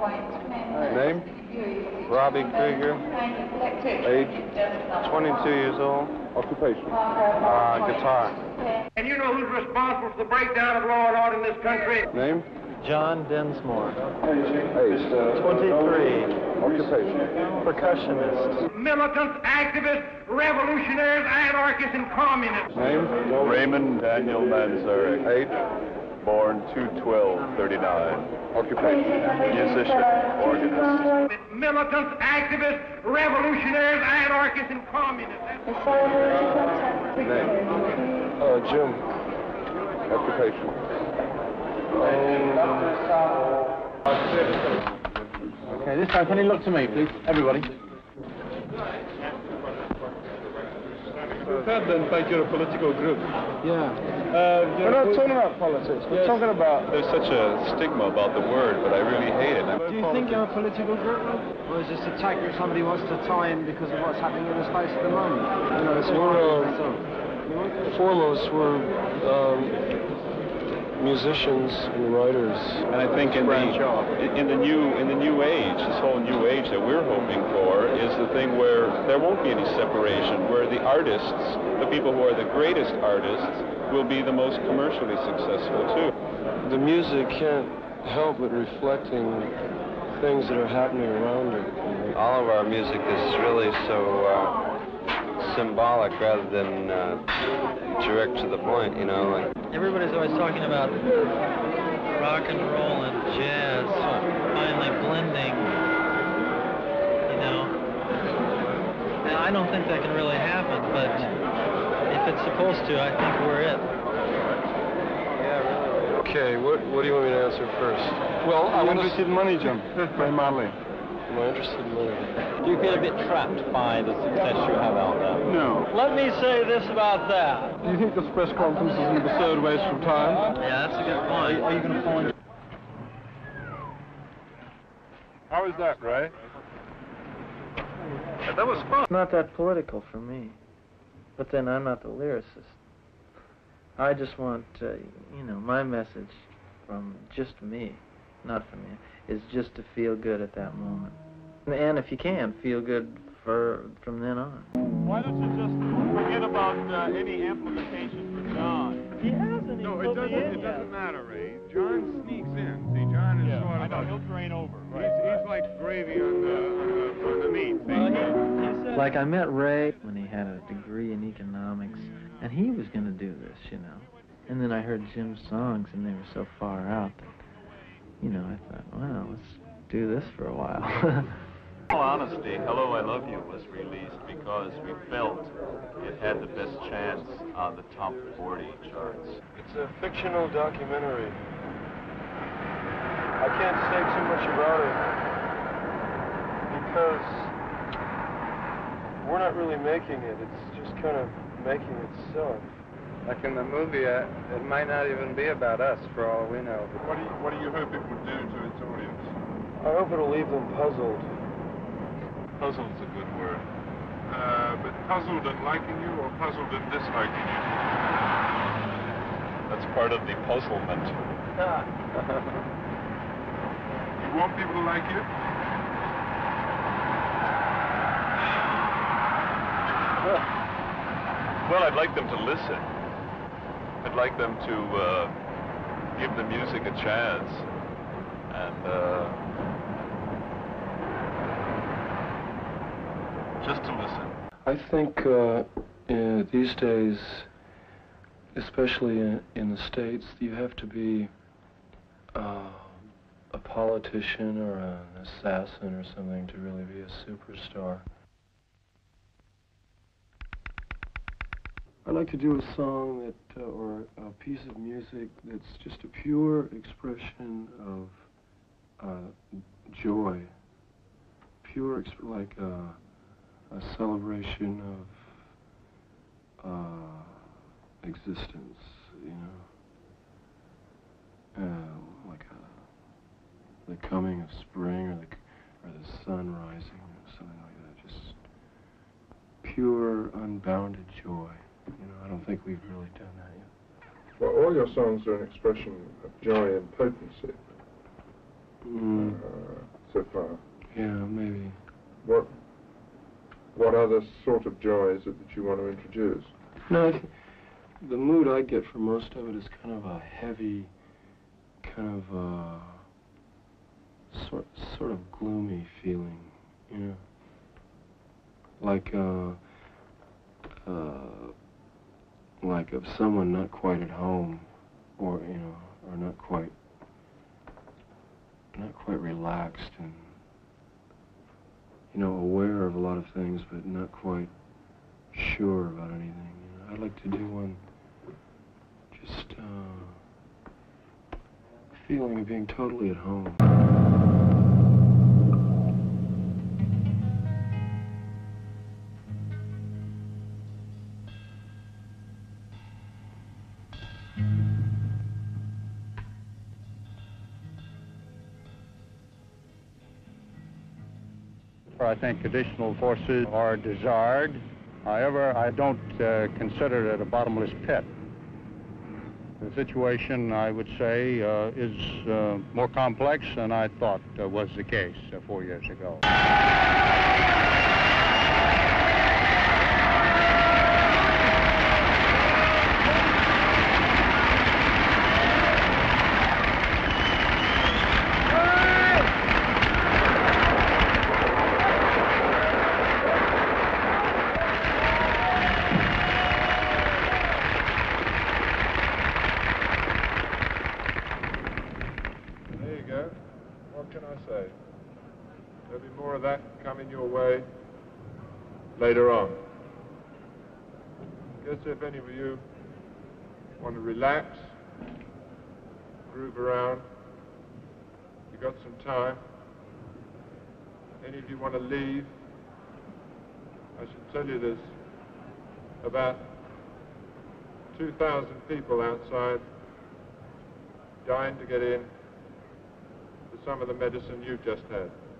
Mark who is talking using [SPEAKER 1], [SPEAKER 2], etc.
[SPEAKER 1] Name? Robbie Krieger. Age? 22 years old.
[SPEAKER 2] Occupation?
[SPEAKER 1] Guitar.
[SPEAKER 3] And you know who's responsible for the breakdown of law and order in this country?
[SPEAKER 1] Name?
[SPEAKER 4] John Densmore.
[SPEAKER 2] Age?
[SPEAKER 4] 23.
[SPEAKER 2] Occupation?
[SPEAKER 4] Percussionist.
[SPEAKER 3] Militants, activists, revolutionaries, anarchists, and communists.
[SPEAKER 1] Name?
[SPEAKER 5] Raymond Daniel Manzarek.
[SPEAKER 1] Age?
[SPEAKER 5] Born 2/12/39.
[SPEAKER 1] Occupation?
[SPEAKER 5] Musician, organist.
[SPEAKER 3] Militants, activists, revolutionaries, anarchists, and communists.
[SPEAKER 1] Name?
[SPEAKER 2] Jim.
[SPEAKER 1] Occupation?
[SPEAKER 4] Okay, this time, can you look to me, please? Everybody.
[SPEAKER 2] We've heard then like you're a political group.
[SPEAKER 4] Yeah.
[SPEAKER 2] We're not talking about politics. We're talking about...
[SPEAKER 5] There's such a stigma about the word, but I really hate it.
[SPEAKER 4] Do you think you're a political group, or is this a tag that somebody wants to tie in because of what's happening in the space at the moment? You know, it's
[SPEAKER 2] Foremost, we're musicians and writers.
[SPEAKER 5] And I think in the new age, this whole new age that we're hoping for is the thing where there won't be any separation, where the artists, the people who are the greatest artists, will be the most commercially successful too.
[SPEAKER 2] The music can't help but reflecting things that are happening around it.
[SPEAKER 1] All of our music is really so symbolic rather than direct to the point, you know. Like
[SPEAKER 4] Everybody's always talking about rock and roll and jazz finally blending, you know. And I don't think that can really happen, but if it's supposed to, I think we're it.
[SPEAKER 2] Okay, what do you want me to answer first? Well, I'm interested in money, Jim. Very mildly. Am I interested in money?
[SPEAKER 4] Do you feel a bit trapped by the success you have out there?
[SPEAKER 2] No.
[SPEAKER 4] Let me say this about that.
[SPEAKER 2] Do you think this press conference is an absurd waste of time?
[SPEAKER 4] Yeah, that's a good point. Are you going to fall in?
[SPEAKER 5] How was that, Ray? That was fun.
[SPEAKER 4] It's not that political for me. But then I'm not the lyricist. I just want, you know, my message from just me, not from you, is just to feel good at that moment. And if you can, feel good from then on.
[SPEAKER 5] Why don't you just forget about any amplification for John?
[SPEAKER 4] He hasn't.
[SPEAKER 5] No, it doesn't matter, Ray. John sneaks in. See, John is sort of... I know, he'll train over. He's like gravy on the meat.
[SPEAKER 4] Like I met Ray when he had a degree in economics, and he was going to do this, you know. And then I heard Jim's songs, and they were so far out that, you know, I thought, well, let's do this for a while.
[SPEAKER 5] In all honesty, Hello, I Love You was released because we felt it had the best chance on the top 40 charts.
[SPEAKER 2] It's a fictional documentary. I can't say too much about it because we're not really making it. It's just kind of making itself.
[SPEAKER 1] Like in the movie, it might not even be about us, for all we know.
[SPEAKER 5] What do you hope it would do to its audience?
[SPEAKER 2] I hope it'll leave them puzzled.
[SPEAKER 5] Puzzled's a good word. But puzzled at liking you or puzzled at disliking you? That's part of the puzzlement. You want people to like you? Well, I'd like them to listen. I'd like them to give the music a chance and just to listen.
[SPEAKER 2] I think these days, especially in the States, you have to be a politician or an assassin or something to really be a superstar. I'd like to do a song that, or a piece of music that's just a pure expression of joy, pure, like a celebration of existence, you know, like the coming of spring or the sun rising or something like that. Just pure, unbounded joy. You know, I don't think we've really done that yet.
[SPEAKER 6] Well, all your songs are an expression of joy and potency. so far.
[SPEAKER 2] Yeah, maybe.
[SPEAKER 6] What other sort of joy is it that you want to introduce?
[SPEAKER 2] No, the mood I get from most of it is kind of a heavy, kind of sort of gloomy feeling, you know, like of someone not quite at home, or you know, or not quite relaxed and, you know, aware of a lot of things, but not quite sure about anything. You know, I'd like to do one just feeling of being totally at home.
[SPEAKER 7] I think additional forces are desired. However, I don't consider it a bottomless pit. The situation, I would say, is more complex than I thought was the case 4 years ago.
[SPEAKER 6] What can I say? There'll be more of that coming your way later on. I guess if any of you want to relax, groove around, you got some time. Any of you want to leave, I should tell you there's about 2,000 people outside dying to get in some of the medicine you just had.